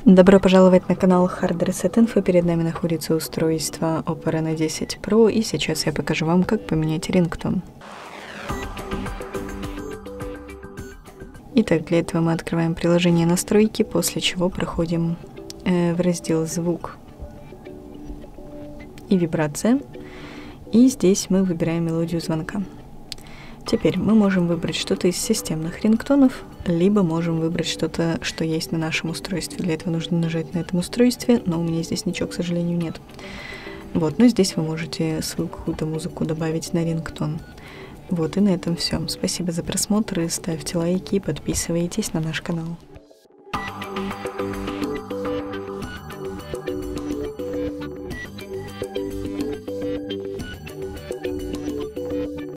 Добро пожаловать на канал Hard Reset Info. Перед нами находится устройство Oppo Reno 10 Pro, и сейчас я покажу вам, как поменять рингтон. Итак, для этого мы открываем приложение настройки, после чего проходим в раздел «Звук» и «Вибрация», и здесь мы выбираем мелодию звонка. Теперь мы можем выбрать что-то из системных рингтонов, либо можем выбрать что-то, что есть на нашем устройстве. Для этого нужно нажать на этом устройстве, но у меня здесь ничего, к сожалению, нет. Вот, но здесь вы можете свою какую-то музыку добавить на рингтон. Вот, и на этом все. Спасибо за просмотр, ставьте лайки и подписывайтесь на наш канал.